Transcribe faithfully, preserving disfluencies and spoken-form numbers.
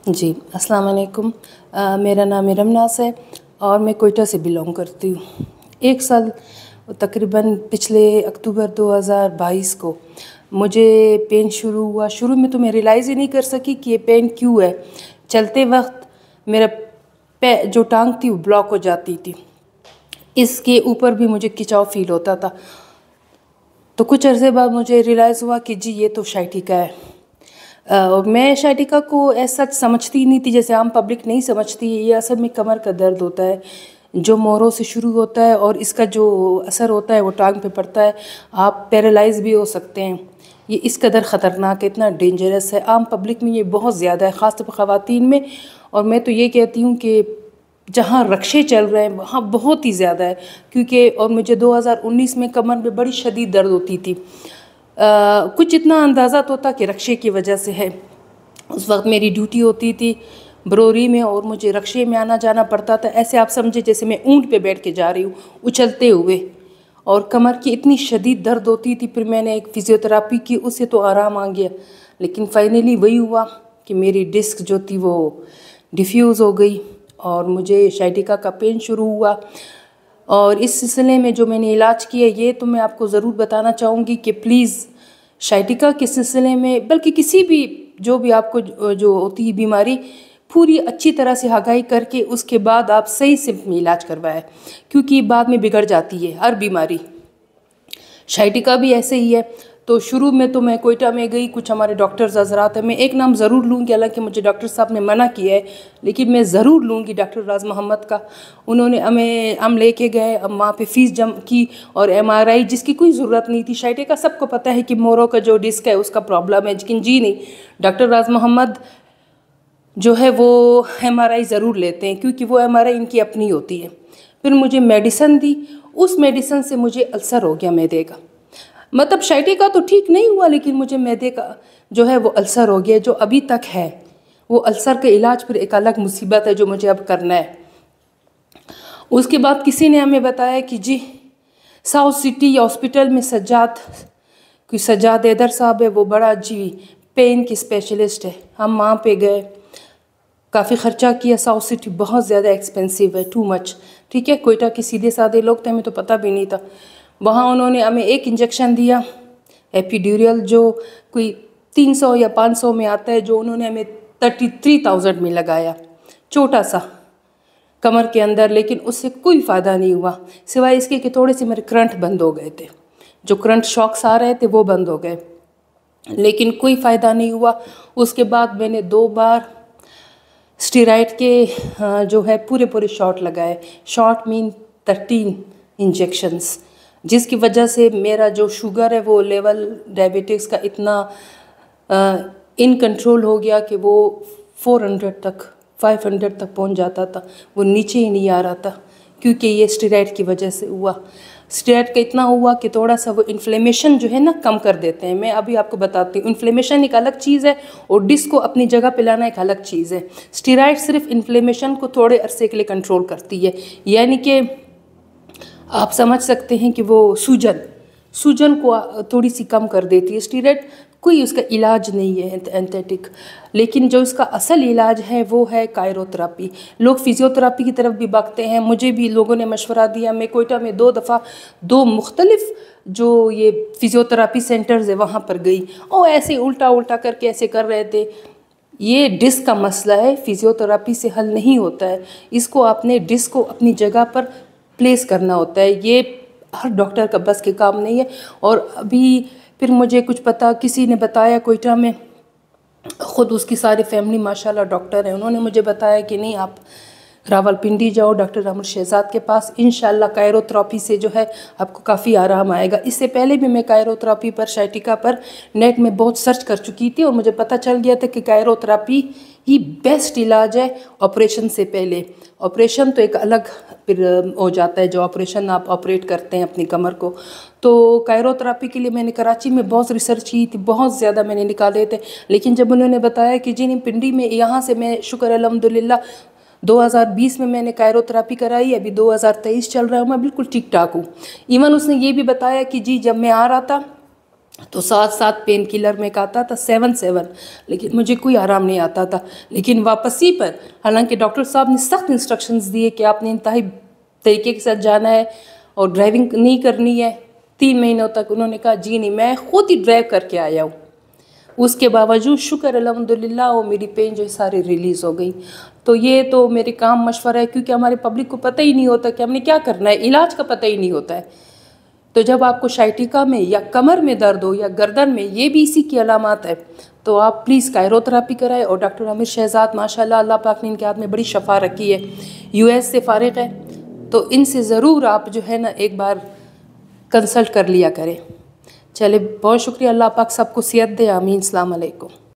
जी, अस्सलाम वालेकुम। अ, मेरा नाम इरम नाज़ है और मैं कोयटा से बिलोंग करती हूँ। एक साल तकरीबन पिछले अक्टूबर दो हज़ार बाईस को मुझे पेन शुरू हुआ। शुरू में तो मैं रियलाइज़ ही नहीं कर सकी कि ये पेन क्यों है। चलते वक्त मेरा पै जो टांग थी वो ब्लॉक हो जाती थी। इसके ऊपर भी मुझे खिंचाव फील होता था। तो कुछ अरसे बाद मुझे रियलाइज़ हुआ कि जी ये तो शाइटिका है। और मैं शाइटिका को ऐसा समझती नहीं थी जैसे आम पब्लिक नहीं समझती। ये असल में कमर का दर्द होता है जो मोरों से शुरू होता है और इसका जो असर होता है वो टांग पे पड़ता है। आप पैरालाइज भी हो सकते हैं। ये इस कदर ख़तरनाक है, इतना डेंजरस है। आम पब्लिक में ये बहुत ज़्यादा है, ख़ास तौर पर ख़वातीन में। और मैं तो ये कहती हूँ कि जहाँ रक्शे चल रहे हैं वहाँ बहुत ही ज़्यादा है। क्योंकि और मुझे दो हज़ार उन्नीस में कमर में बड़ी शदीद दर्द होती थी। आ, कुछ इतना अंदाज़ा तो था कि रक्शे की वजह से है। उस वक्त मेरी ड्यूटी होती थी बरोरी में और मुझे रक्शे में आना जाना पड़ता था। ऐसे आप समझे जैसे मैं ऊँट पे बैठ के जा रही हूँ उछलते हुए। और कमर की इतनी शदीद दर्द होती थी। फिर मैंने एक फ़िज़ियोथेरापी की, उससे तो आराम आ गया। लेकिन फाइनली वही हुआ कि मेरी डिस्क जो थी वो डिफ्यूज़ हो गई और मुझे शाइटिका का पेन शुरू हुआ। और इस सिलसिले में जो मैंने इलाज किया ये तो मैं आपको ज़रूर बताना चाहूँगी कि प्लीज़ शाइटिका के सिलसिले में, बल्कि किसी भी जो भी आपको जो होती है बीमारी, पूरी अच्छी तरह से आगाही करके उसके बाद आप सही से इलाज करवाएं। क्योंकि बाद में बिगड़ जाती है हर बीमारी। शाइटिका भी ऐसे ही है। तो शुरू में तो मैं कोयटा में गई, कुछ हमारे डॉक्टर्स हजरात हैं, मैं एक नाम ज़रूर लूँगी, हालांकि मुझे डॉक्टर साहब ने मना किया है, लेकिन मैं ज़रूर लूँगी डॉक्टर राज मोहम्मद का। उन्होंने हमें हम लेके गए, हम वहाँ पे फ़ीस जम की और एमआरआई जिसकी कोई ज़रूरत नहीं थी। शाइटिका सबको पता है कि मोरों का जो डिस्क है उसका प्रॉब्लम है, लेकिन जी नहीं, डॉक्टर राज मोहम्मद जो है वो एमआरआई ज़रूर लेते हैं क्योंकि वो एमआरआई इनकी अपनी होती है। फिर मुझे मेडिसन दी, उस मेडिसन से मुझे अल्सर हो गया मैदे का। मतलब शाइटिका तो ठीक नहीं हुआ लेकिन मुझे मैदे का जो है वो अल्सर हो गया, जो अभी तक है। वो अल्सर का इलाज फिर एक अलग मुसीबत है जो मुझे अब करना है। उसके बाद किसी ने हमें बताया कि जी साउथ सिटी हॉस्पिटल में सज्जाद, कोई सज्जाद हैदर साहब है, वो बड़ा जी पेन की स्पेशलिस्ट है। हम वहाँ पे गए, काफ़ी ख़र्चा किया। साउथ सिटी बहुत ज़्यादा एक्सपेंसिव है, टू मच। ठीक है, कोयटा के सीधे साधे लोग थे, हमें तो पता भी नहीं था। वहाँ उन्होंने हमें एक इंजेक्शन दिया एपिड्यूरल, जो कोई तीन सौ या पाँच सौ में आता है, जो उन्होंने हमें थर्टी थ्री थाउजेंड में लगाया, छोटा सा कमर के अंदर। लेकिन उससे कोई फ़ायदा नहीं हुआ सिवाय इसके कि थोड़े से मेरे करंट बंद हो गए थे, जो करंट शॉक्स आ रहे थे वो बंद हो गए, लेकिन कोई फ़ायदा नहीं हुआ। उसके बाद मैंने दो बार स्टेरॉइड के जो है पूरे पूरे शॉट लगाए। शॉट मीन थर्टीन इंजेक्शंस, जिसकी वजह से मेरा जो शुगर है वो लेवल डायबिटिक्स का इतना इन कंट्रोल हो गया कि वो फोर हंड्रेड तक, फाइव हंड्रेड तक पहुंच जाता था। वो नीचे ही नहीं आ रहा था क्योंकि ये स्टेरॉइड की वजह से हुआ। स्टेरॉइड का इतना हुआ कि थोड़ा सा वो इन्फ्लेमेशन जो है ना कम कर देते हैं। मैं अभी आपको बताती हूँ, इन्फ्लेमेशन एक अलग चीज़ है और डिस्क को अपनी जगह पे लाना एक अलग चीज़ है। स्टेरॉइड सिर्फ इन्फ्लेमेशन को थोड़े अरसे के लिए कंट्रोल करती है, यानी कि आप समझ सकते हैं कि वो सूजन सूजन को थोड़ी सी कम कर देती है। स्टेरॉइड कोई उसका इलाज नहीं है एंथेटिक, लेकिन जो इसका असल इलाज है वो है कायरोथेरापी। लोग फिजियोथेरापी की तरफ भी भागते हैं, मुझे भी लोगों ने मशवरा दिया। मैं कोयटा में दो दफ़ा दो मुख्तलिफ जो ये फिजियोथेरापी सेंटर्स है वहाँ पर गई और ऐसे उल्टा उल्टा करके ऐसे कर रहे थे। ये डिस्क का मसला है, फिजियोथेरापी से हल नहीं होता है। इसको आपने डिस्क को अपनी जगह पर प्लेस करना होता है, ये हर डॉक्टर का बस के काम नहीं है। और अभी फिर मुझे कुछ पता, किसी ने बताया कोयटा में, ख़ुद उसकी सारी फैमिली माशाल्लाह डॉक्टर है, उन्होंने मुझे बताया कि नहीं आप रावलपिंडी जाओ डॉक्टर अमर शहजाद के पास, इंशाल्लाह कायरोथेरापी से जो है आपको काफ़ी आराम आएगा। इससे पहले भी मैं कायरोथेरापी पर, शाइटिका पर नेट में बहुत सर्च कर चुकी थी और मुझे पता चल गया था कि कायरोथेरापी ही बेस्ट इलाज है ऑपरेशन से पहले। ऑपरेशन तो एक अलग फिर हो जाता है, जो ऑपरेशन आप ऑपरेट करते हैं अपनी कमर को। तो कायरोथेरापी के लिए मैंने कराची में बहुत रिसर्च की थी, बहुत ज़्यादा मैंने निकाले थे, लेकिन जब उन्होंने बताया कि जी नहीं पिंडी में, यहाँ से मैं शुक्र अल्हम्दुलिल्लाह दो हज़ार बीस में मैंने कायरोथेरापी कराई, अभी दो हज़ार तेईस चल रहा है, मैं बिल्कुल ठीक ठाक हूँ। इवन उसने ये भी बताया कि जी जब मैं आ रहा था तो साथ साथ पेन किलर में का आता था सेवन सेवन, लेकिन मुझे कोई आराम नहीं आता था। लेकिन वापसी पर हालांकि डॉक्टर साहब ने सख्त इंस्ट्रक्शंस दिए कि आपने इंतहाई तरीके के साथ जाना है और ड्राइविंग नहीं करनी है। तीन महीनों तक उन्होंने कहा जी नहीं, मैं ख़ुद ही ड्राइव करके आया हूँ। उसके बावजूद शुक्र अल्हम्दुलिल्लाह वो मेरी पेन जो है सारी रिलीज़ हो गई। तो ये तो मेरे काम मशवरा है, क्योंकि हमारे पब्लिक को पता ही नहीं होता कि हमने क्या करना है, इलाज का पता ही नहीं होता है। तो जब आपको शाइटिका में या कमर में दर्द हो या गर्दन में, ये भी इसी की अलामत है, तो आप प्लीज़ कायरोथेरेपी कराएं। और डॉक्टर आमिर शहजाद माशाल्लाह अल्लाह पाक ने इनके हाथ में बड़ी शफा रखी है, यूएस से फारिग है, तो इनसे ज़रूर आप जो है ना एक बार कंसल्ट कर लिया करें। चले, बहुत शुक्रिया, अल्लाह पाक सबको सेहत दे, आमीन। अस्सलाम वालेकुम।